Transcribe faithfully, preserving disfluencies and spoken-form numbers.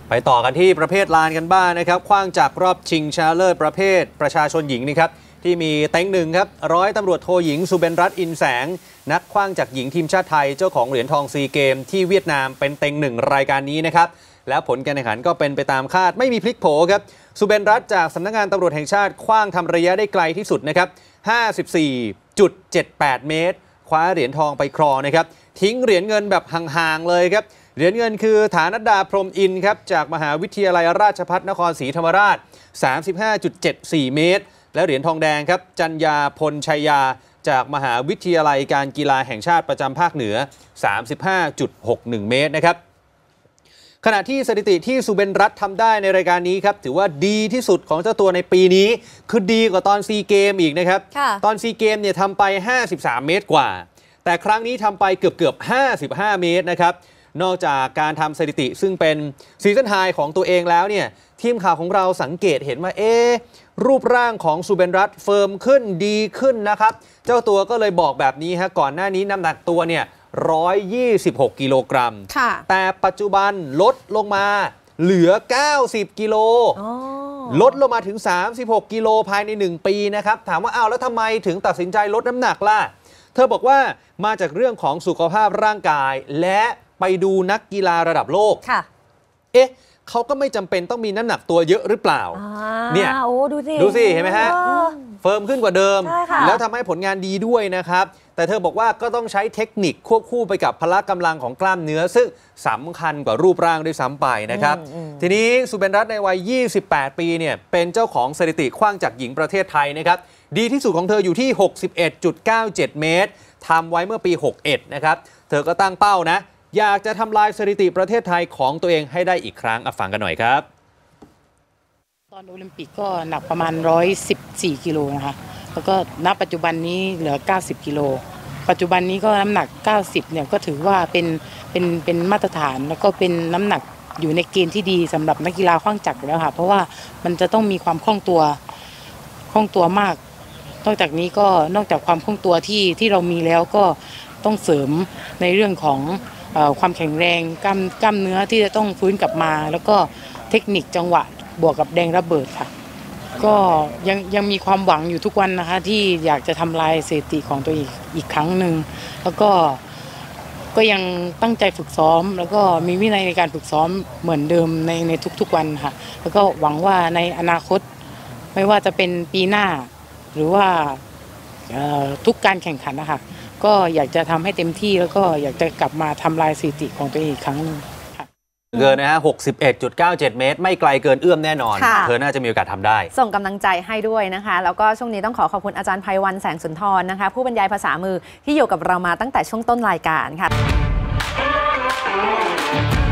ไปต่อกันที่ประเภทลานกันบ้าง น, นะครับขว้างจากรอบชิงชนะเลิศประเภทประชาชนหญิงนะครับที่มีเต็งหนึ่งครับร้อยตำรวจโทหญิงสุเบนรัตน์อินแสงนักขว้างจากหญิงทีมชาติไทยเจ้าของเหรียญทองซีเกมที่เวียดนามเป็นเต็งหนึ่งรายการนี้นะครับแล้วผลการแข่งขันก็เป็นไปตามคาดไม่มีพลิกโผครับสุเบนรัตน์จากสำนักงานตำรวจแห่งชาติขว้างทำระยะได้ไกลที่สุดนะครับห้าสิบสี่จุดเจ็ดแปด เมตรคว้าเหรียญทองไปครองนะครับทิ้งเหรียญเงินแบบห่างๆเลยครับเหรียญเงินคือฐานัดดาพรหมอินทร์ครับจากมหาวิทยาลัยราชภัฏนครศรีธรรมราช สามสิบห้าจุดเจ็ดสี่ เมตรและเหรียญทองแดงครับจัญญาพลชัยยาจากมหาวิทยาลัยการกีฬาแห่งชาติประจำภาคเหนือ สามสิบห้าจุดหกหนึ่ง เมตรนะครับขณะที่สถิติที่สุเบนรัตน์ทำได้ในรายการนี้ครับถือว่าดีที่สุดของเจ้าตัวในปีนี้คือดีกว่าตอนซีเกมอีกนะครับตอนซีเกมเนี่ยทำไปห้าสิบสามเมตรกว่าแต่ครั้งนี้ทำไปเกือบเกือบห้าสิบห้าเมตรนะครับนอกจากการทำสถิติซึ่งเป็นซีซั่นไฮของตัวเองแล้วเนี่ยทีมข่าวของเราสังเกตเห็นว่าเอ๊ะรูปร่างของสุเบนรัตน์เฟิร์มขึ้นดีขึ้นนะครับเจ้าตัวก็เลยบอกแบบนี้ฮะก่อนหน้านี้น้ำหนักตัวเนี่ยหนึ่งร้อยยี่สิบหกกิโลกรัมแต่ปัจจุบันลดลงมาเหลือเก้าสิบกิโลลดลงมาถึงสามสิบหกกิโลภายในหนึ่งปีนะครับถามว่าอ้าวแล้วทำไมถึงตัดสินใจลดน้ำหนักล่ะเธอบอกว่ามาจากเรื่องของสุขภาพร่างกายและไปดูนักกีฬาระดับโลกเอ๊ะเขาก็ไม่จำเป็นต้องมีน้ำหนักตัวเยอะหรือเปล่าเนี่ยดูสิดูสิเห็นไหมฮะเฟิร์มขึ้นกว่าเดิมแล้วทำให้ผลงานดีด้วยนะครับแต่เธอบอกว่าก็ต้องใช้เทคนิคควบคู่ไปกับพละกำลังของกล้ามเนื้อซึ่งสำคัญกว่ารูปร่างด้วยซ้ำไปนะครับทีนี้สุเบนรัตน์ในวัยยี่สิบแปดปีเนี่ยเป็นเจ้าของสถิติขว้างจากหญิงประเทศไทยนะครับดีที่สุดของเธออยู่ที่ หกสิบเอ็ดจุดเก้าเจ็ด เมตรทำไว้เมื่อปีหกสิบเอ็ดนะครับเธอก็ตั้งเป้านะอยากจะทำลายสถิติประเทศไทยของตัวเองให้ได้อีกครั้งฟังกันหน่อยครับตอนโอลิมปิกก็หนักประมาณหนึ่งร้อยสิบสี่กิโลนะคะแล้วก็ณปัจจุบันนี้เหลือเก้าสิบกิโลปัจจุบันนี้ก็น้ำหนักเก้าสิบเนี่ยก็ถือว่าเป็นเป็นเป็นมาตรฐานแล้วก็เป็นน้ำหนักอยู่ในเกณฑ์ที่ดีสำหรับนักกีฬาขว้างจักรแล้วค่ะเพราะว่ามันจะต้องมีความคล่องตัวคล่องตัวมากนอกจากนี้ก็นอกจากความคล่องตัวที่ที่เรามีแล้วก็ต้องเสริมในเรื่องของความแข็งแรงกล้ามกล้ามเนื้อที่จะต้องฟื้นกลับมาแล้วก็เทคนิคจังหวะบวกกับแรงระเบิดค่ะก็ยังยังมีความหวังอยู่ทุกวันนะคะที่อยากจะทำลายสถิติของตัวเองอีกครั้งหนึ่งแล้วก็ก็ยังตั้งใจฝึกซ้อมแล้วก็มีวินัยในการฝึกซ้อมเหมือนเดิมในในทุกๆวันค่ะแล้วก็หวังว่าในอนาคตไม่ว่าจะเป็นปีหน้าหรือว่าทุกการแข่งขันนะคะก็อยากจะทำให้เต็มที่แล้วก็อยากจะกลับมาทำลายสถิติของตัวเองอีกครั้งนึงเกินนะฮะ หกสิบเอ็ดจุดเก้าเจ็ด เมตรไม่ไกลเกินเอื้อมแน่นอนเธอน่าจะมีโอกาสทำได้ส่งกำลังใจให้ด้วยนะคะแล้วก็ช่วงนี้ต้องขอขอบคุณอาจารย์ไพวันแสงสุนทรนะคะผู้บรรยายภาษามือที่อยู่กับเรามาตั้งแต่ช่วงต้นรายการค่ะ